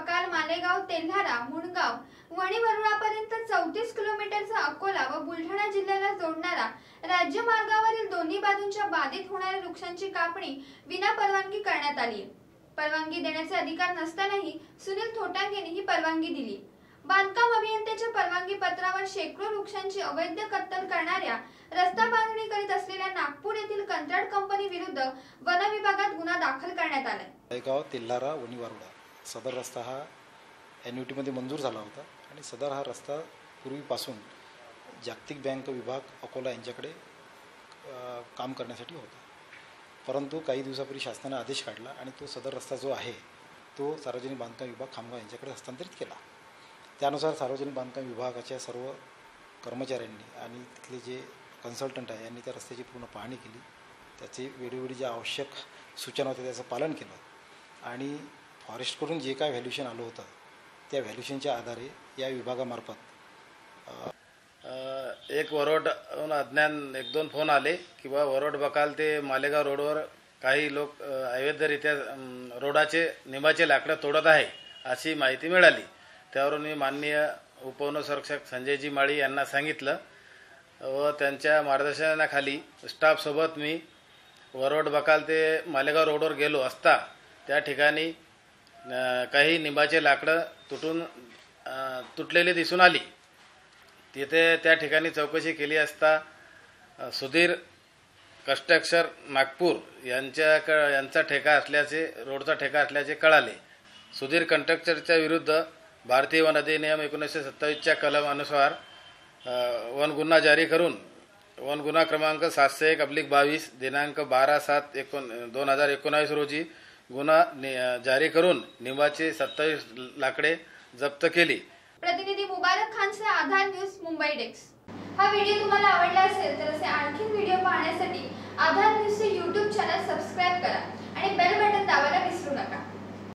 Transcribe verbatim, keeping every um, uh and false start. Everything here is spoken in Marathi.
बकाल मालेगाव तेल्हारा मुणगाव वणी वरुळापर्यंत चौतीस किलोमीटरचा अकोला व बुलढाणा जिल्ह्याला जोडणारा राज्यमार्गावरील दोन्ही बाजूंच्या बाधित होणाऱ्या वृक्षांची कापणी विना परवानगी करण्यात आली। परवानगी देण्याचे अधिकार नसतानाही सुनील थोटांगेंनी ही परवानगी दिली। बांधकाम अभियंत्याच्या परवानगी पत्रावर शेकडो वृक्षांची अवैध कत्तल करणाऱ्या रस्ता बांधणी करीत असलेल्या नागपूर येथील कंत्राट कंपनी विरुद्ध वन विभागात गुन्हा दाखल करण्यात आलाय। मालेगाव तेल्हारा वणी वरुळा सदर रस्ता हा एनयूटी मध्ये मंजूर झाला होता आणि सदर हा रस्ता पूर्वीपासून जागतिक बँक विभाग अकोला यांच्याकडे काम करण्यासाठी होता। परंतु काही दिवसापूर्वी शासनाने आदेश काढला आणि तो सदर रस्ता जो आहे तो सार्वजनिक बांधकाम विभाग खामगाव यांच्याकडे हस्तांतरित केला। त्यानुसार सार्वजनिक बांधकाम विभागाच्या सर्व कर्मचाऱ्यांनी आणि तिथले जे कन्सल्टंट आहे यांनी त्या रस्त्याची पूर्ण पाहणी केली, त्याची वेळोवेळी ज्या आवश्यक सूचना होत्या त्याचं पालन केलं आणि फॉरेस्टकडून जे काय व्हॅल्युएशन आलं होतं त्या व्हॅल्युएशनच्या आधारे या विभागामार्फत एक वरोड अज्ञान एक दोन फोन आले की बा वरोड बकाल ते मालेगाव रोडवर काही लोक अवैधरित्या रोडाचे निंबाचे लाकडं तोडत आहे अशी माहिती मिळाली। त्यावरून मी माननीय उपवनसंरक्षक संजयजी माळी यांना सांगितलं व त्यांच्या मार्गदर्शनाखाली स्टाफसोबत मी वरोड बकाल ते मालेगाव रोडवर गेलो असता त्या ठिकाणी काही निंबाचे लाकडं तुटून तुटलेले दिसून आली। तिथे त्या ठिकाणी चौकशी केली असता सुधीर कन्स्ट्रक्शन नागपूर यांच्या यांचा ठेका असल्याचे रोडचा ठेका असल्याचे कळाले। सुधीर कन्स्ट्रक्शनच्या विरुद्ध भारतीय वन अधिनियम एकोणीसशे सत्तावीसच्या कलम अनुसार वन गुन्हा जारी करून वन गुन्हा क्रमांक सातशे एक अब्लिक बावीस दिनांक बारा सात एकोण दोन हजार एकोणावीस रोजी गुन्हा जारी करून निंबाचे सत्तावीस लाकडे जप्त केली। प्रतिनिधी मुबारक खानचे आधार न्यूज मुंबई डेस्क। हा व्हिडिओ तुम्हाला आवडला असेल तर असे आणखी व्हिडिओ पाहण्यासाठी आधार